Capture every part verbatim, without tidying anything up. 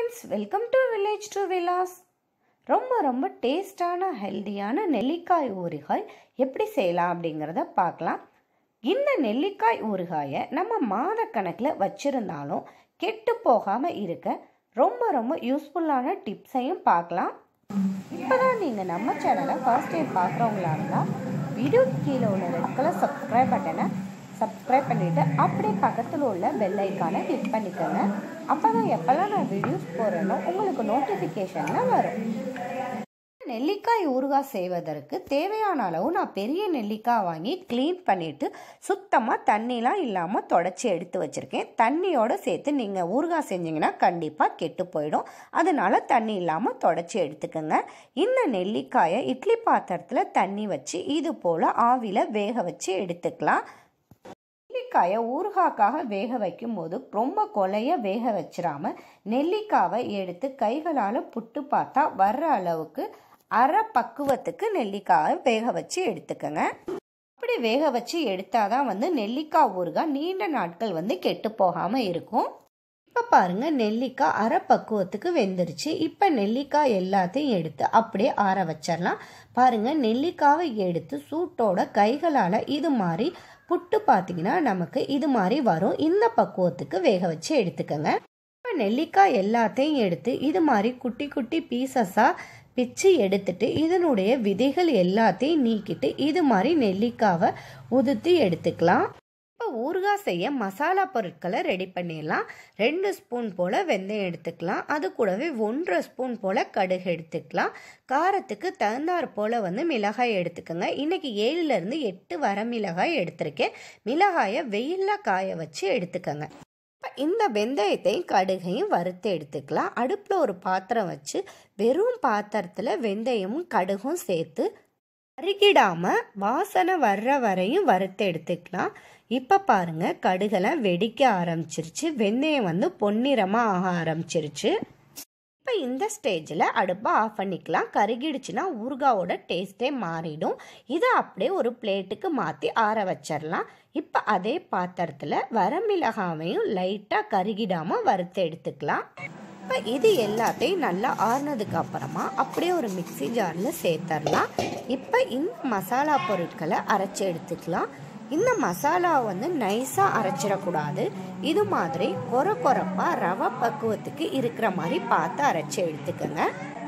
friends, welcome to Village to Villas. ரொம்ப ரொம்ப டேஸ்டான ஹெல்தியான நெல்லிக்காய் ஊறுகாய் எப்படி செய்யலாம் அப்படிங்கிறத பார்க்கலாம். இந்த நெல்லிக்காய் ஊறுகாயை நம்ம மாதக்கணக்கில் வச்சுருந்தாலும் கெட்டு போகாமல் இருக்க ரொம்ப ரொம்ப யூஸ்ஃபுல்லான டிப்ஸையும் பார்க்கலாம். இப்போ தான் நீங்கள் நம்ம சேனலை ஃபர்ஸ்ட் டைம் பார்க்குறவங்களா இருந்தால் வீடியோ கீழே உள்ள ரெட் கலர் சப்ஸ்கிரைப் பட்டனை சப்ஸ்கிரைப் பண்ணிவிட்டு அப்படியே பக்கத்தில் உள்ள பெல் ஐக்கானை கிளிக் பண்ணிக்கோங்க. அப்போ தான் எப்போல்லாம் நான் வீடியோஸ் போடுறேனோ உங்களுக்கு நோட்டிஃபிகேஷனில் வரும். நெல்லிக்காய் ஊறுகாய் செய்வதற்கு தேவையான அளவு நான் பெரிய நெல்லிக்காய் வாங்கி க்ளீன் பண்ணிவிட்டு சுத்தமாக தண்ணிலாம் இல்லாமல் தொடச்சி எடுத்து வச்சுருக்கேன். தண்ணியோடு சேர்த்து நீங்கள் ஊறுகாய் செஞ்சிங்கன்னா கண்டிப்பாக கெட்டு போயிடும். அதனால தண்ணி இல்லாமல் தொடச்சி எடுத்துக்கோங்க. இந்த நெல்லிக்காயை இட்லி பாத்திரத்தில் தண்ணி வச்சு இது போல் ஆவியில் வேக வச்சு எடுத்துக்கலாம். நெல்லிக்காயை ஊறுகாய்க்காக வேக வைக்கும் போது ரொம்ப கொலைய வேக வச்சிடாம நெல்லிக்காவை எடுத்து கைகளால் புட்டு பார்த்தா வர்ற அளவுக்கு அரை பக்குவத்துக்கு நெல்லிக்காயை வேக வச்சு எடுத்துக்கோங்க. அப்படி வேக வச்சு எடுத்தாதான் வந்து நெல்லிக்காய் ஊறுகாய் நீண்ட நாட்கள் வந்து கெட்டு போகாமல் இருக்கும். இப்போ பாருங்கள், நெல்லிக்காய் அரை பக்குவத்துக்கு வெந்துருச்சு. இப்போ நெல்லிக்காய் எல்லாத்தையும் எடுத்து அப்படியே ஆற வச்சிடலாம். பாருங்கள், நெல்லிக்காவை எடுத்து சூட்டோட கைகளால் இது மாதிரி புட்டு பார்த்தீங்கன்னா நமக்கு இது மாதிரி வரும். இந்த பக்குவத்துக்கு வேக வச்சு எடுத்துக்கோங்க. இப்போ நெல்லிக்காய் எல்லாத்தையும் எடுத்து இது மாதிரி குட்டி குட்டி பீசஸாக பிச்சு எடுத்துட்டு இதனுடைய விதைகள் எல்லாத்தையும் நீக்கிட்டு இது மாதிரி நெல்லிக்காவை உதுத்தி எடுத்துக்கலாம். இப்போ ஊறுகாய் செய்ய மசாலா பொருட்களை ரெடி பண்ணிடலாம். ரெண்டு ஸ்பூன் போல் வெந்தயம் எடுத்துக்கலாம். அது கூடவே ஒன்றரை ஸ்பூன் போல் கடுகு எடுத்துக்கலாம். காரத்துக்கு தகுந்தாற் போல் வந்து மிளகாய் எடுத்துக்கோங்க. இன்றைக்கி ஏழுலேருந்து எட்டு வர மிளகாய் எடுத்திருக்கேன். மிளகாயை வெயிலில் காய வச்சு எடுத்துக்கோங்க. இந்த வெந்தயத்தையும் கடுகையும் வறுத்து எடுத்துக்கலாம். அடுப்பில் ஒரு பாத்திரம் வச்சு வெறும் பாத்திரத்தில் வெந்தயமும் கடுகும் சேர்த்து கருகிடாமல் வாசனை வர்ற வரையும் வறுத்து எடுத்துக்கலாம். இப்போ பாருங்கள், கடுகெல்லாம் வெடிக்க ஆரம்பிச்சிருச்சு. வெந்தயம் வந்து பொன்னிறமாக ஆக ஆரம்பிச்சிருச்சு. இப்போ இந்த ஸ்டேஜில் அடுப்பை ஆஃப் பண்ணிக்கலாம். கருகிடுச்சுன்னா ஊறுகாவோட டேஸ்ட்டே மாறிடும். இதை அப்படியே ஒரு பிளேட்டுக்கு மாற்றி ஆற வச்சிடலாம். இப்போ அதே பாத்திரத்தில் வரமிளகாவையும் லைட்டாக கருகிடாமல் வறுத்து எடுத்துக்கலாம். இப்போ இது எல்லாத்தையும் நல்லா ஆறுனதுக்கு அப்புறமா அப்படியே ஒரு மிக்சி ஜாரில் சேர்த்துடலாம். இப்போ இந்த மசாலா பொருட்களை அரைச்சி எடுத்துக்கலாம். இந்த மசாலா வந்து நைஸாக அரைச்சிடக்கூடாது. இது மாதிரி கொர கொரப்பாக ரவை பக்குவத்துக்கு இருக்கிற மாதிரி பார்த்து அரைச்சி எடுத்துக்கோங்க.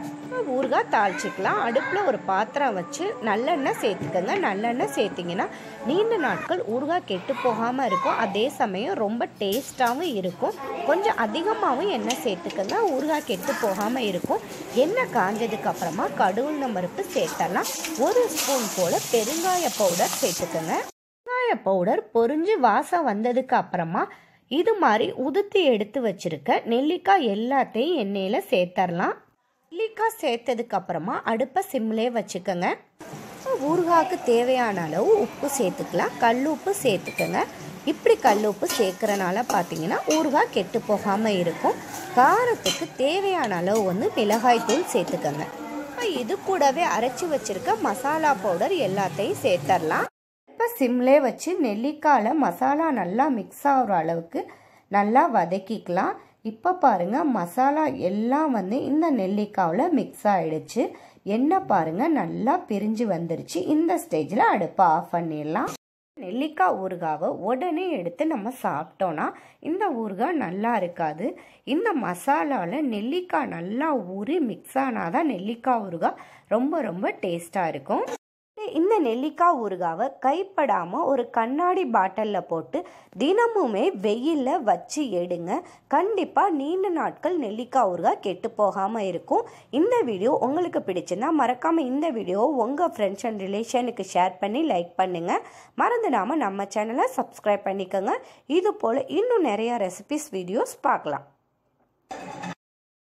ஊறுகாய் தாளிச்சிக்கலாம். அடுப்பில் ஒரு பாத்திரம் வச்சு நல்லெண்ணெய் சேர்த்துக்கோங்க. நல்லெண்ணெய் சேர்த்திங்கன்னா நீண்ட நாட்கள் ஊறுகாய் கெட்டு போகாமல் இருக்கும். அதே சமயம் ரொம்ப டேஸ்ட்டாகவும் இருக்கும். கொஞ்சம் அதிகமாகவும் எண்ணெய் சேர்த்துக்கோங்க. ஊறுகாய் கெட்டு போகாமல் இருக்கும். எண்ணெய் காஞ்சதுக்கு அப்புறமா கடுகு பருப்பு சேர்த்தலாம். ஒரு ஸ்பூன் போல் பெருங்காய பவுடர் சேர்த்துக்கோங்க. பெருங்காய பவுடர் பொரிஞ்சு வாசம் வந்ததுக்கு அப்புறமா இது மாதிரி உதுத்தி எடுத்து வச்சிருக்க நெல்லிக்காய் எல்லாத்தையும் எண்ணெயில் சேர்த்தரலாம். நெல்லிக்காய் சேர்த்ததுக்கு அப்புறமா அடுப்பை சிம்லே வச்சுக்கோங்க. ஊறுகாய்க்கு தேவையான அளவு உப்பு சேர்த்துக்கலாம். கல் உப்பு சேர்த்துக்கோங்க. இப்படி கல் உப்பு சேர்க்குறனால பார்த்தீங்கன்னா ஊறுகாய் கெட்டு போகாமல் இருக்கும். காரத்துக்கு தேவையான அளவு வந்து மிளகாய் தூள் சேர்த்துக்கோங்க. இது கூடவே அரைச்சி வச்சிருக்க மசாலா பவுடர் எல்லாத்தையும் சேர்த்தரலாம். இப்போ சிம்லே வச்சு நெல்லிக்காயில் மசாலா நல்லா மிக்ஸ் ஆகிற அளவுக்கு நல்லா வதக்கிக்கலாம். இப்போ பாருங்கள், மசாலா எல்லாம் வந்து இந்த நெல்லிக்காவில் மிக்ஸ் ஆகிடுச்சு. எண்ணெய் பாருங்கள் நல்லா பிரிஞ்சு வந்துருச்சு. இந்த ஸ்டேஜில் அடுப்பை ஆஃப் பண்ணிடலாம். நெல்லிக்காய் ஊறுகாவை உடனே எடுத்து நம்ம சாப்பிட்டோன்னா இந்த ஊறுகாய் நல்லா இருக்காது. இந்த மசாலாவில் நெல்லிக்காய் நல்லா ஊறி மிக்ஸ் ஆனால் தான் நெல்லிக்காய் ஊறுகாய் ரொம்ப ரொம்ப டேஸ்ட்டாக இருக்கும். இந்த நெல்லிக்காய் ஊறுகாவை கைப்படாமல் ஒரு கண்ணாடி பாட்டிலில் போட்டு தினமுமே வெயிலில் வச்சு எடுங்க. கண்டிப்பாக நீண்ட நாட்கள் நெல்லிக்காய் ஊறுகாய் கெட்டு போகாமல் இருக்கும். இந்த வீடியோ உங்களுக்கு பிடிச்சுன்னா மறக்காமல் இந்த வீடியோ உங்கள் ஃப்ரெண்ட்ஸ் அண்ட் ரிலேஷனுக்கு ஷேர் பண்ணி லைக் பண்ணுங்கள். மறந்துடாமல் நம்ம சேனலை சப்ஸ்கிரைப் பண்ணிக்கோங்க. இது போல் இன்னும் நிறையா ரெசிபிஸ் வீடியோஸ் பார்க்கலாம்.